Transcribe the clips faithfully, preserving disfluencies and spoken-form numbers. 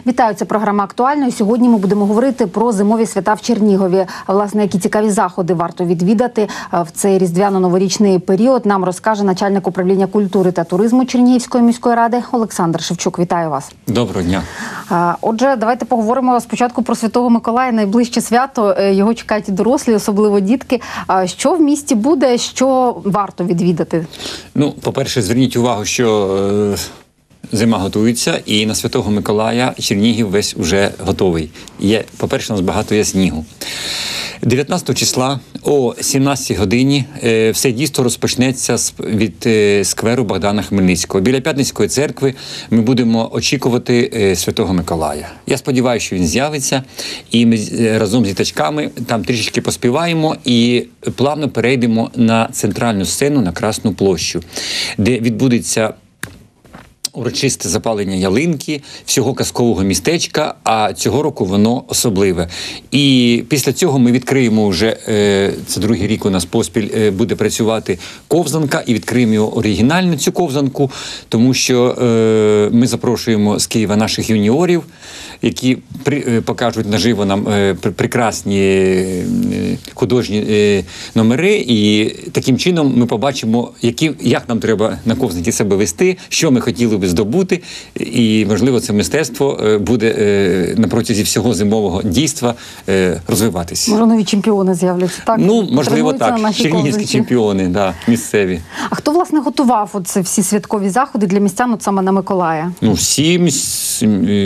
Вітаю, це програма «Актуально». І сьогодні ми будемо говорити про зимові свята в Чернігові. Власне, які цікаві заходи варто відвідати в цей різдвяно-новорічний період, нам розкаже начальник управління культури та туризму Чернігівської міської ради Олександр Шевчук. Вітаю вас. Доброго дня. Отже, давайте поговоримо спочатку про Святого Миколая. Найближче свято, його чекають і дорослі, особливо дітки. Що в місті буде, що варто відвідати? Ну, по-перше, зверніть увагу, що е, зима готується, і на Святого Миколая Чернігів весь уже готовий. Є, по-перше, у нас багато є снігу. дев'ятнадцятого числа о сімнадцятій годині е, все дійство розпочнеться з, від е, скверу Богдана Хмельницького. Біля П'ятницької церкви ми будемо очікувати е, Святого Миколая. Я сподіваюся, що він з'явиться, і ми е, разом з діточками там трішечки поспіваємо і плавно перейдемо на центральну сцену, на Красну площу, де відбудеться урочисте запалення ялинки, всього казкового містечка, а цього року воно особливе. І після цього ми відкриємо вже, це другий рік у нас поспіль буде працювати ковзанка, і відкриємо його оригінальну цю ковзанку, тому що ми запрошуємо з Києва наших юніорів, які покажуть наживо нам прекрасні художні номери, і таким чином ми побачимо, які, як нам треба на ковзанці себе вести, що ми хотіли би здобути, і, можливо, це мистецтво буде на протязі всього зимового дійства розвиватися. Може, нові чемпіони з'являться, так? Ну, можливо, так. Чернігівські чемпіони, да, місцеві. А хто, власне, готував оце всі святкові заходи для містян от саме на Миколая? Ну, всі міс...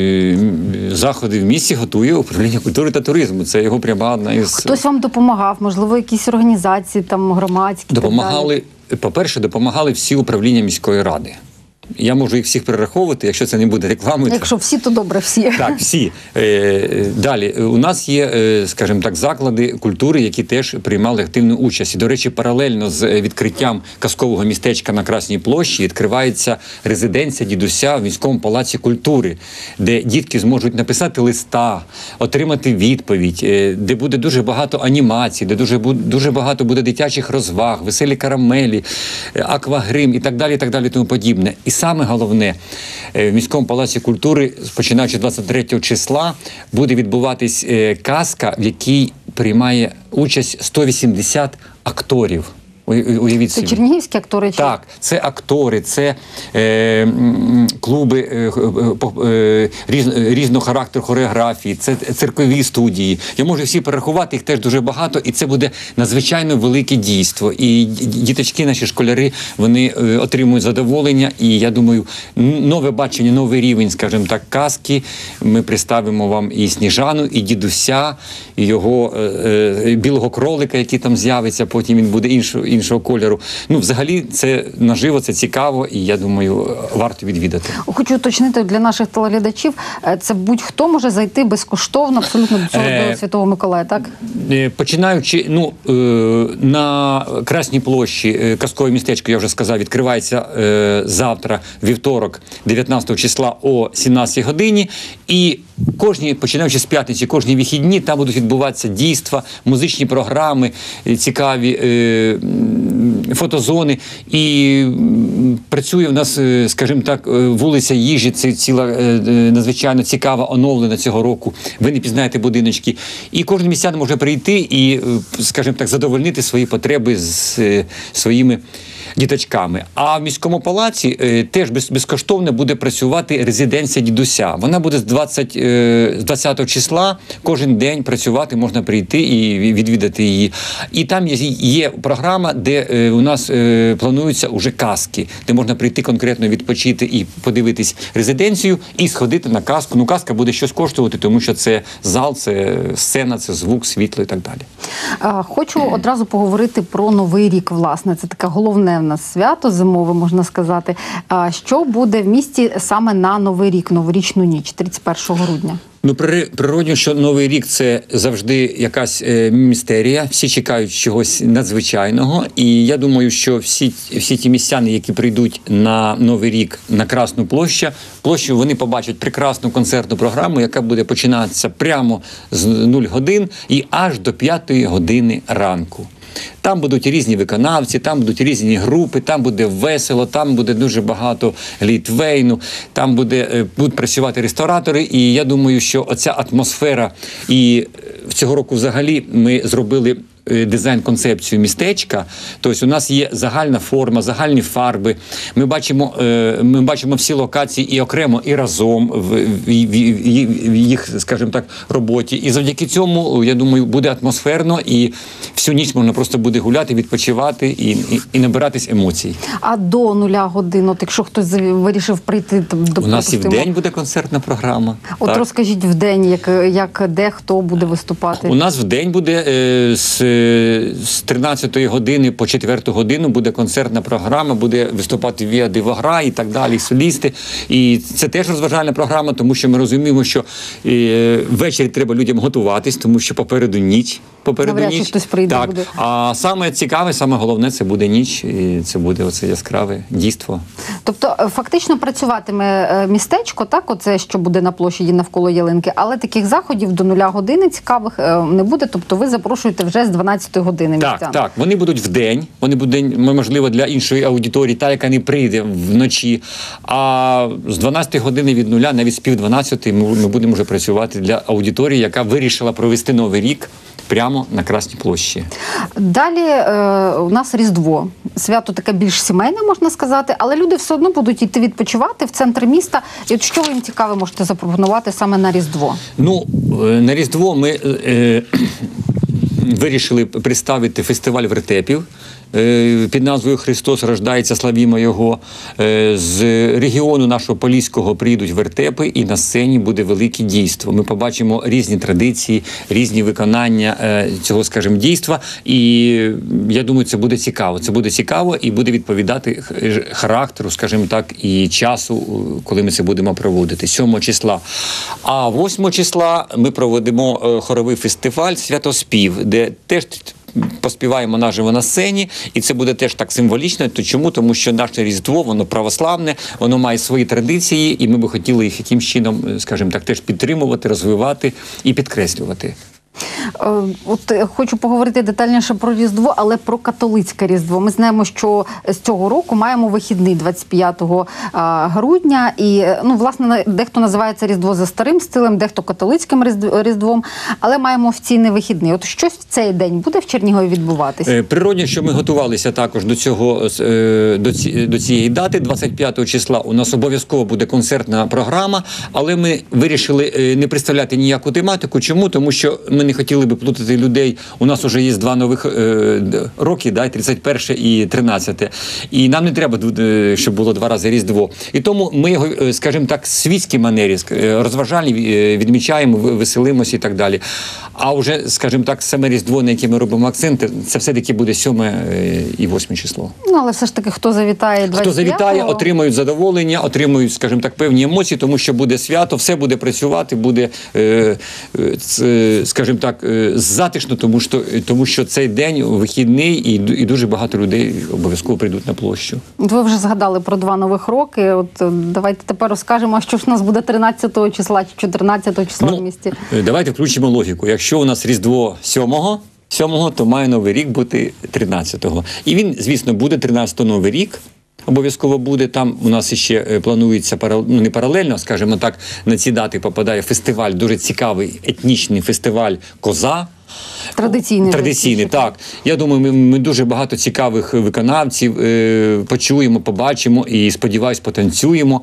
заходи в місті готує управління культури та туризму. Це його пряма одна із... Хтось вам допомагав? Можливо, якісь організації там громадські? Допомагали, по-перше, допомагали всі управління міської ради. Я можу їх всіх перераховувати, якщо це не буде рекламою. Якщо всі, то добре, всі. Так, всі. Далі, у нас є, скажімо так, заклади культури, які теж приймали активну участь. І, до речі, паралельно з відкриттям казкового містечка на Красній площі відкривається резиденція дідуся в міському палаці культури, де дітки зможуть написати листа, отримати відповідь, де буде дуже багато анімацій, де дуже, дуже багато буде дитячих розваг, веселі карамелі, аквагрим і так далі, і так далі, тому подібне. І саме головне, в міському палаці культури, починаючи з двадцять третього числа, буде відбуватись казка, в якій приймає участь сто вісімдесят акторів. Уявіть собі. Це чернігівські актори? Чи? Так, це актори, це е, клуби е, е, різ, різного характеру хореографії, це циркові студії. Я можу всі перерахувати, їх теж дуже багато, і це буде надзвичайно велике дійство. І діточки, наші школяри, вони е, отримують задоволення, і я думаю, нове бачення, новий рівень, скажімо так, казки. Ми представимо вам і Сніжану, і дідуся, і його е, е, білого кролика, який там з'явиться, потім він буде іншого іншого кольору. Ну, взагалі, це наживо, це цікаво, і, я думаю, варто відвідати. Хочу уточнити для наших телеглядачів, це будь-хто може зайти безкоштовно, абсолютно до цього е, до Святого Миколая, так? Починаючи, ну, на Красній площі казкове містечко, я вже сказав, відкривається завтра, вівторок, дев'ятнадцятого числа о сімнадцятій годині, і кожні, починаючи з п'ятниці, кожні вихідні, там будуть відбуватися дійства, музичні програми, цікаві фотозони, і працює в нас, скажімо так, вулиця Їжі, це ціла надзвичайно цікава, оновлена цього року. Ви не пізнаєте будиночки. І кожен містянин може прийти і, скажімо так, задовольнити свої потреби з своїми діточками. А в міському палаці е, теж без, безкоштовно буде працювати резиденція дідуся. Вона буде з двадцятого числа кожен день працювати, можна прийти і відвідати її. І там є, є програма, де е, у нас е, плануються уже казки, де можна прийти конкретно відпочити і подивитись резиденцію і сходити на казку. Ну, казка буде щось коштувати, тому що це зал, це сцена, це звук, світло і так далі. Хочу одразу поговорити про Новий рік, власне. Це таке головне в нас свято зимове, можна сказати. Що буде в місті саме на Новий рік, новорічну ніч, тридцять першого грудня? Ну, природно, що Новий рік – це завжди якась е, містерія, всі чекають чогось надзвичайного, і я думаю, що всі, всі ті містяни, які прийдуть на Новий рік на Красну площу, площу, вони побачать прекрасну концертну програму, яка буде починатися прямо з нуль годин і аж до п'ятої години ранку. Там будуть різні виконавці, там будуть різні групи, там буде весело, там буде дуже багато глітвейну, там буде, е, будуть працювати ресторатори. І я думаю, що оця атмосфера, і цього року взагалі ми зробили дизайн-концепцію містечка. Тобто у нас є загальна форма, загальні фарби. Ми бачимо, ми бачимо всі локації і окремо, і разом в, в, в їх, скажімо так, роботі. І завдяки цьому, я думаю, буде атмосферно і всю ніч можна просто буде гуляти, відпочивати і, і, і набиратись емоцій. А до нуля годин, от якщо хтось вирішив прийти до У нас і в день буде концертна програма. От так. Розкажіть в день, як, як де, хто буде виступати? У нас в день буде е, з з тринадцятої години по четверту годину буде концертна програма, буде виступати Віа Дивогра і так далі, солісти. І це теж розважальна програма, тому що ми розуміємо, що е, ввечері треба людям готуватись, тому що попереду ніч. Попереду Навряд чи ніч. хтось прийде Так. буде. А саме цікаве, саме головне, це буде ніч, і це буде оце яскраве дійство. Тобто фактично працюватиме містечко, так, оце, що буде на площаді навколо ялинки, але таких заходів до нуля години цікавих не буде, тобто ви запрошуєте вже з дванадцятої години містян. Так, так, вони будуть в день, вони будуть, можливо, для іншої аудиторії, та, яка не прийде вночі, а з дванадцятої години від нуля, навіть з пів дванадцятої, ми, ми будемо вже працювати для аудиторії, яка вирішила провести Новий рік прямо на Красній площі. Далі е, у нас Різдво. Свято таке більш сімейне, можна сказати, але люди все одно будуть йти відпочивати в центр міста. І от що ви їм цікаве можете запропонувати саме на Різдво? Ну, на Різдво ми е, вирішили представити фестиваль вертепів під назвою «Христос рождається, славімо Його». З регіону нашого Поліського приїдуть вертепи, і на сцені буде велике дійство. Ми побачимо різні традиції, різні виконання цього, скажімо, дійства. І я думаю, це буде цікаво. Це буде цікаво і буде відповідати характеру, скажімо так, і часу, коли ми це будемо проводити. сьомого числа. А восьмого числа ми проводимо хоровий фестиваль «Святоспів», де теж поспіваємо наживо на сцені, і це буде теж так символічно. То чому? Тому що наше Різдво, воно православне, воно має свої традиції, і ми би хотіли їх якимсь чином, скажімо так, теж підтримувати, розвивати і підкреслювати. От хочу поговорити детальніше про Різдво, але про католицьке Різдво. Ми знаємо, що з цього року маємо вихідний двадцять п'ятого грудня. І, ну, власне, дехто називає це Різдво за старим стилем, дехто католицьким Різдвом, але маємо офіційний вихідний. От щось в цей день буде в Чернігові відбуватися? Природно, що ми готувалися також до цього, до, ці, до цієї дати. двадцять п'ятого числа у нас обов'язково буде концертна програма, але ми вирішили не представляти ніяку тематику. Чому? Тому що ми не хотіли би плутати людей. У нас вже є два нових е, роки, да, тридцять перше і тринадцяте. І нам не треба, щоб було два рази Різдво. І тому ми його, скажімо так, в світській манері, розважальні, відмічаємо, веселимося і так далі. А вже, скажімо так, саме Різдво, на яке ми робимо акценти, це все-таки буде сьоме і восьме число. Ну, але все ж таки, хто завітає двадцять п'ятого? Хто завітає, отримують задоволення, отримують, скажімо так, певні емоції, тому що буде свято, все буде працювати, буде, е, е, скажімо так, затишно, тому що, тому що цей день вихідний, і, і дуже багато людей обов'язково прийдуть на площу. Ви вже згадали про два нових роки. От давайте тепер розкажемо, що ж у нас буде тринадцятого числа чи чотирнадцятого числа ну, в місті. Давайте включимо логіку. Якщо у нас Різдво сьомого, сьомого, то має Новий рік бути тринадцятого. І він, звісно, буде тринадцятого Новий рік. Обов'язково буде. Там у нас ще планується, ну не паралельно, скажімо так, на ці дати попадає фестиваль, дуже цікавий етнічний фестиваль «Коза». Традиційний. Традиційний, так. Я думаю, ми, ми дуже багато цікавих виконавців е, почуємо, побачимо і, сподіваюсь, потанцюємо.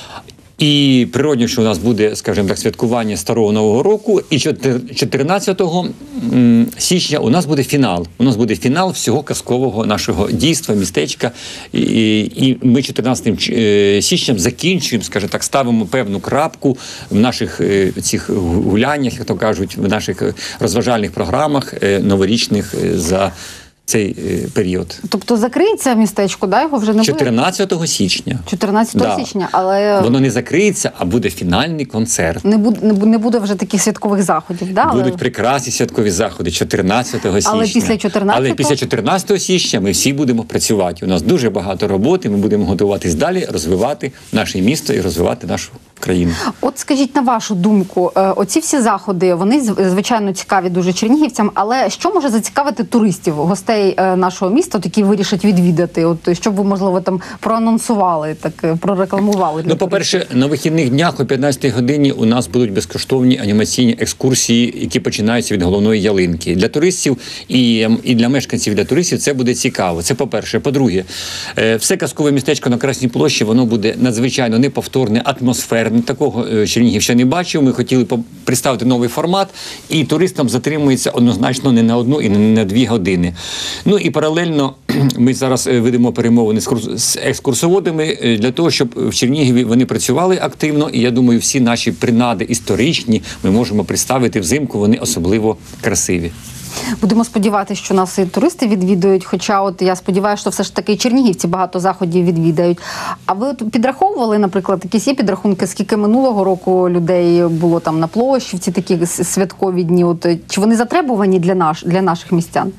І природно, що у нас буде, скажімо так, святкування Старого Нового року. І чотирнадцятого січня у нас буде фінал. У нас буде фінал всього казкового нашого дійства, містечка. І, і ми чотирнадцятого січня закінчуємо, скажімо так, ставимо певну крапку в наших цих гуляннях, як то кажуть, в наших розважальних програмах новорічних за цей е, період. Тобто закриється містечко, да? Його вже не буде? чотирнадцятого січня. чотирнадцятого да. січня, але... Воно не закриється, а буде фінальний концерт. Не буде, не буде вже таких святкових заходів, да? Будуть але... прекрасні святкові заходи чотирнадцятого січня. Але після чотирнадцятого? Але після чотирнадцятого січня ми всі будемо працювати. У нас дуже багато роботи, ми будемо готуватись далі, розвивати наше місто і розвивати нашу країну. От скажіть, на вашу думку, е, оці всі заходи, вони зв- звичайно цікаві дуже чернігівцям, але що може зацікавити туристів, гостей е, нашого міста, які вирішать відвідати? От щоб ви, можливо, там проанонсували, так е, прорекламували для Ну, по-перше, на вихідних днях о п'ятнадцятій годині у нас будуть безкоштовні анімаційні екскурсії, які починаються від головної ялинки. Для туристів і, і для мешканців, і для туристів це буде цікаво. Це по-перше. По-друге, е, все казкове містечко на Красній площі, воно буде надзвичайно неповторне, атмосферне. Такого е, Чернігів ще не бачив. Ми хотіли по- представити новий формат, і туристам затримується однозначно не на одну і не на дві години. Ну і паралельно ми зараз е, ведемо перемовини з курс- з екскурсоводами е, для того, щоб в Чернігові вони працювали активно. І я думаю, всі наші принади історичні ми можемо представити взимку. Вони особливо красиві. Будемо сподіватися, що нас і туристи відвідують, хоча от я сподіваюся, що все ж таки і чернігівці багато заходів відвідають. А ви от підраховували, наприклад, якісь є підрахунки, скільки минулого року людей було там на площі в ці такі с- святкові дні? От, е, чи вони затребувані для, наш, для наших містян?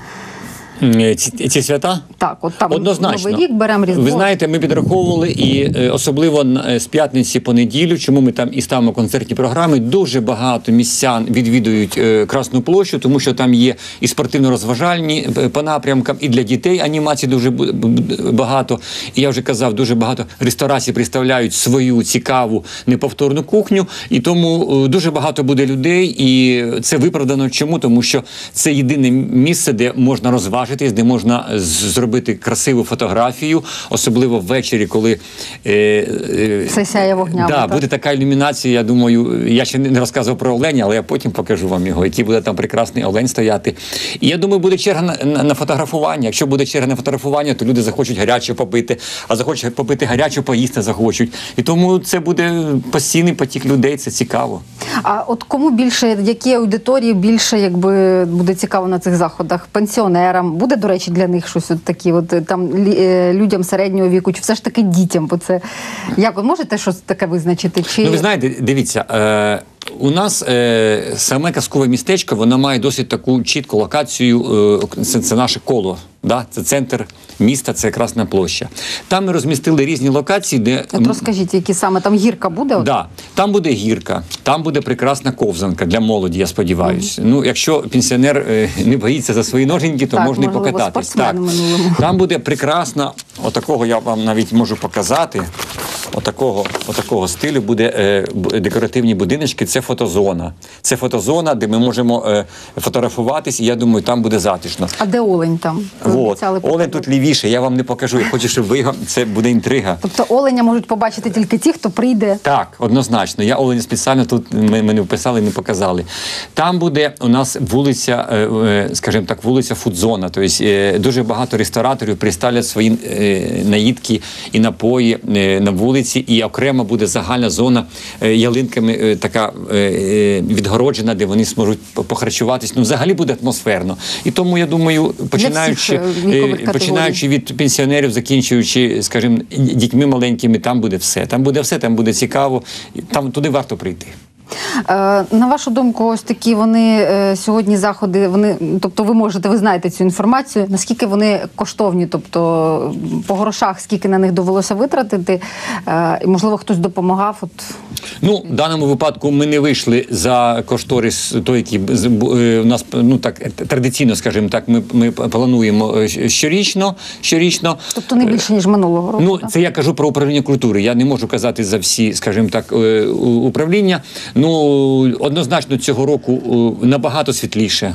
Е, Ці, ці свята? Так, от там Однозначно. Новий рік, беремо Різдво. Ви знаєте, ми підраховували і е, особливо на- е, з п'ятниці по неділю, чому ми там і ставимо концертні програми, дуже багато містян відвідують е, Красну площу, тому що там є і спортивно-розважальні е, по напрямкам, і для дітей анімацій дуже бу- бу- багато. І я вже казав, дуже багато ресторацій представляють свою цікаву неповторну кухню, і тому е, дуже багато буде людей, і це виправдано. Чому? Тому що це єдине місце, де можна розважитись, де можна з- зробити красиву фотографію, особливо ввечері, коли е, е, Все сяє вогнями, Да, так? буде така ілюмінація. Я думаю, я ще не розказував про оленя, але я потім покажу вам його, який буде там прекрасний олень стояти. І я думаю, буде черга на, на, на фотографування. Якщо буде черга на фотографування, то люди захочуть гаряче попити, а захочуть попити гаряче, поїсти захочуть. І тому це буде постійний потік людей. Це цікаво. А от кому більше, які аудиторії більше, якби буде цікаво на цих заходах? Пенсіонерам буде, до речі, для них щось от такі, от е, там лі- е, людям середнього віку, чи все ж таки дітям? Бо це як ви можете щось таке визначити? Чи Ну, ви знаєте, дивіться, е, у нас е, саме казкове містечко, воно має досить таку чітку локацію, е, це, це наше коло, да? Це центр міста, це Красна площа. Там ми розмістили різні локації, де... от розкажіть, які саме там гірка буде? От? Да, там буде гірка, там буде прекрасна ковзанка для молоді, я сподіваюся. Ну, якщо пенсіонер е, не боїться за свої ноженьки, то Так, можна і можливо, покататись. спортсмен в минулому. Там буде прекрасна, отакого я вам навіть можу показати. Отакого, отакого стилю буде е, б- декоративні будиночки. Це фотозона. Це фотозона, де ми можемо е, фотографуватись, і я думаю, там буде затишно. А де олень там? Ви Вот. обіцяли Олень показати. тут лівіше, я вам не покажу. Я хочу, щоб ви його. Це буде інтрига. Тобто оленя можуть побачити тільки ті, хто прийде. Так, однозначно. Я оленя спеціально тут ми, ми не вписали, не показали. Там буде у нас вулиця, е, е, скажімо так, вулиця фудзона. Тобто е, дуже багато рестораторів приставлять свої е, наїдки і напої е, на вулиці, і окремо буде загальна зона е, ялинками е, така е, е, відгороджена, де вони зможуть по- похарчуватись. Ну, взагалі буде атмосферно. І тому я думаю, починаючи, е, вікових е, категорій. починаючи від пенсіонерів, закінчуючи, скажімо, дітьми маленькими, там буде все. Там буде все, там буде цікаво. І там туди варто прийти. Е, на вашу думку, ось такі вони е, сьогодні заходи, вони, тобто ви можете, ви знаєте цю інформацію, наскільки вони коштовні, тобто по грошах, скільки на них довелося витратити, е, і, можливо, хтось допомагав? От. Ну, в даному випадку ми не вийшли за кошторис, той, який з- бу- е, у нас, ну так, традиційно, скажімо так, ми, ми плануємо е, щорічно, щорічно. Тобто не більше, ніж минулого року? Ну, так? це я кажу про управління культури. Я не можу казати за всі, скажімо так, е, у- управління. Ну, однозначно цього року е, набагато світліше.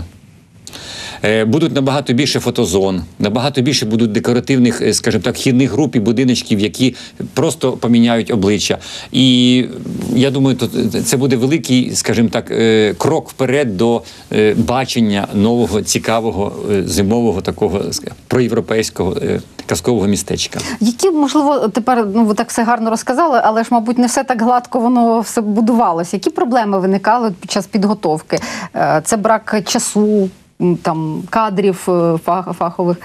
Е, Будуть набагато більше фотозон, набагато більше будуть декоративних, е, скажімо так, вхідних груп і будиночків, які просто поміняють обличчя. І я думаю, то це буде великий, скажімо так, е, крок вперед до е, бачення нового, цікавого, е, зимового такого ска- проєвропейського е, казкового містечка. Які, можливо, тепер, ну, ви так все гарно розказали, але ж, мабуть, не все так гладко воно все будувалося. Які проблеми виникали під час підготовки? Е, Це брак часу, м, там, кадрів е, фах- фахових?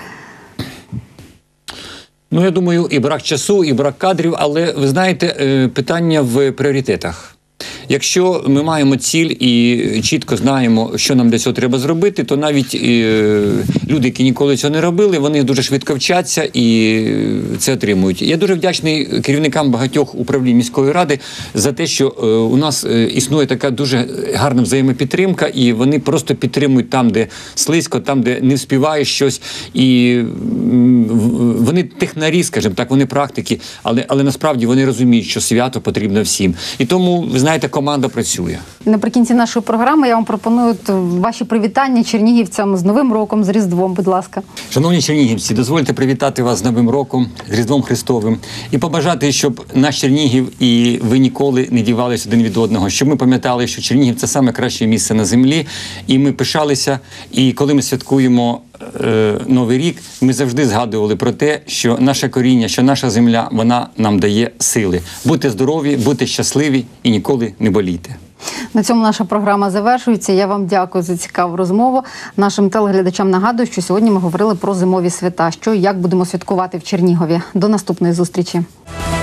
Ну, я думаю, і брак часу, і брак кадрів, але ви знаєте, е, питання в пріоритетах. Якщо ми маємо ціль і чітко знаємо, що нам для цього треба зробити, то навіть е, люди, які ніколи цього не робили, вони дуже швидко вчаться і це отримують. Я дуже вдячний керівникам багатьох управлінь міської ради за те, що е, у нас е, існує така дуже гарна взаємопідтримка, і вони просто підтримують там, де слизько, там, де не вспіває щось. І м, в- вони технарі, скажімо так, вони практики, але, але насправді вони розуміють, що свято потрібно всім. І тому, ви знаєте, команда працює. І наприкінці нашої програми я вам пропоную от ваші привітання чернігівцям з Новим роком, з Різдвом, будь ласка. Шановні чернігівці, дозвольте привітати вас з Новим роком, з Різдвом Христовим і побажати, щоб наш Чернігів і ви ніколи не дівалися один від одного, щоб ми пам'ятали, що Чернігів – це саме краще місце на землі, і ми пишалися, і коли ми святкуємо е, Новий рік, ми завжди згадували про те, що наше коріння, що наша земля, вона нам дає сили. Будьте здорові, будьте щасливі і ніколи не болійте. На цьому наша програма завершується. Я вам дякую за цікаву розмову. Нашим телеглядачам нагадую, що сьогодні ми говорили про зимові свята, що і як будемо святкувати в Чернігові. До наступної зустрічі.